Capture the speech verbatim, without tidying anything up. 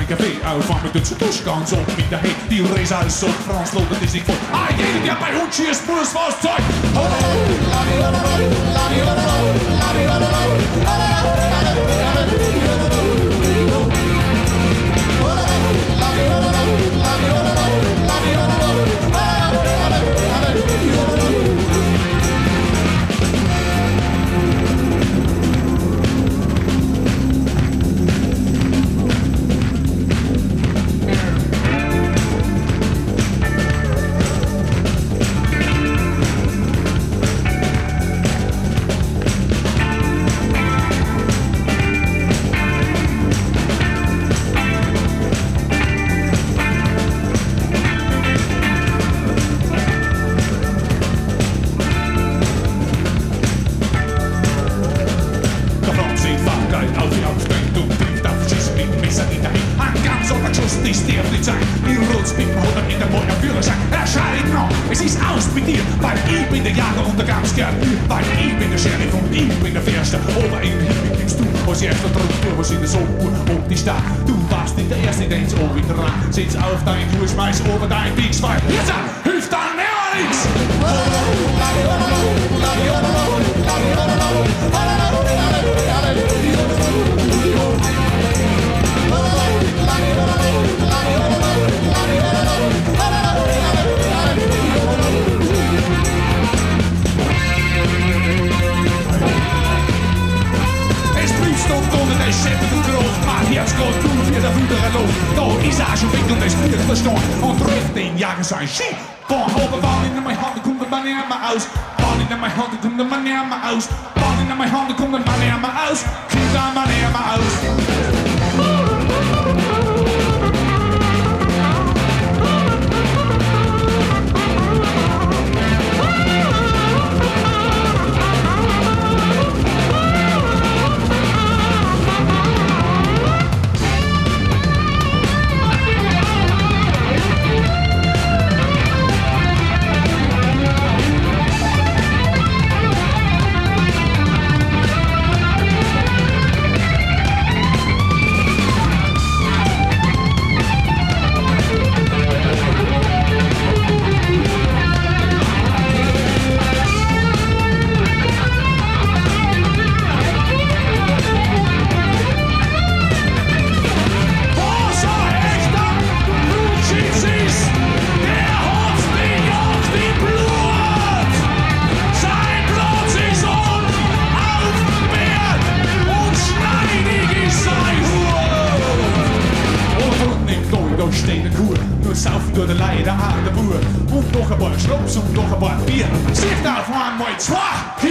i café Uitvang met Dutse douchekans op in de heet Die racehuis op Frans loopt, dat is niet voor Ah, jene die bij hoedjes moest was tijd Es ist aus mit dir, weil ich bin der Jager und der Gangster, weil ich bin der Sheriff und ich bin der Fährste. Aber im Himmel gibst du, was jetzt da drüben, was in der Sonne ob die Stadt. Du warst nicht der Erste, der ins Ohr wieder ran. Sitz auf dein Fuß, schmeiß over dein Dings, weil jetzt hilft dann mehr nichts. Da ist auch schon weg und es wird verstanden und trifft den Jager sein Ski. Von oben Bahn in meine Hand, kommt der Mann nicht mehr aus. Bahn in meine Hand, kommt der Mann nicht mehr aus. Bahn in meine Hand, kommt der Mann nicht mehr aus. Kommt der Mann nicht mehr aus. Saufen durch den Leid, der harte Bur. Und noch ein paar Schnaps und noch ein paar Bier. Sicht auf einmal zwei!